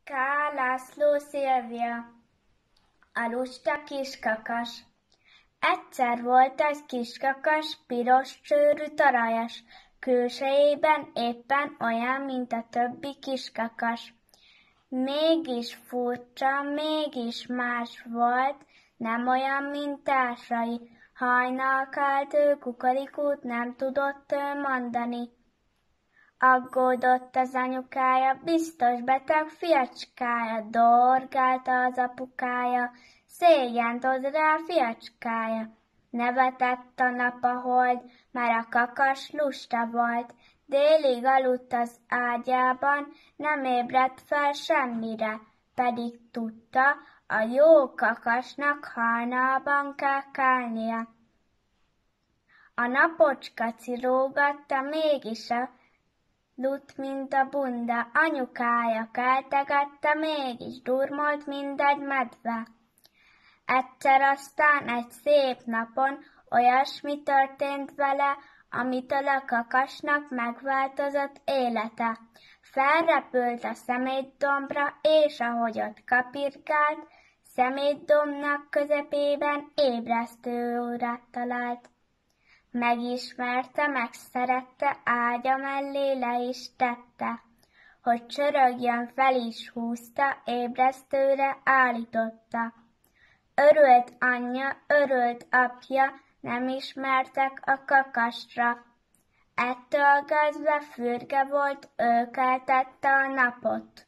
K. László Szilvia. A lusta kiskakas. Egyszer volt egy kiskakas, piros csőrű tarajas, külsejében éppen olyan, mint a többi kiskakas. Mégis furcsa, mégis más volt, nem olyan, mint társai. Hajnalkált ő, kukorikút nem tudott ő mondani. Aggódott az anyukája, biztos beteg fiacskája, dorgálta az apukája, szégyent hoz rá fiacskája. Nevetett a nap a hold, mert a kakas lusta volt, délig aludt az ágyában, nem ébredt fel semmire, pedig tudta, a jó kakasnak hajnalban kell kelnie. A napocska cirógatta mégis a lut, mint a bunda, anyukája keltegette, mégis durmolt, mint egy medve. Egyszer aztán egy szép napon olyasmi történt vele, amitől a kakasnak megváltozott élete. Felrepült a szemétdombra, és ahogy ott kapirgált, szemétdombnak közepében ébresztő órát talált. Megismerte, megszerette, ágya mellé le is tette, hogy csörögjön, fel is húzta, ébresztőre állította. Örült anyja, örült apja, nem ismertek a kakasra. Ettől kezdve fürge volt, ő keltette a napot.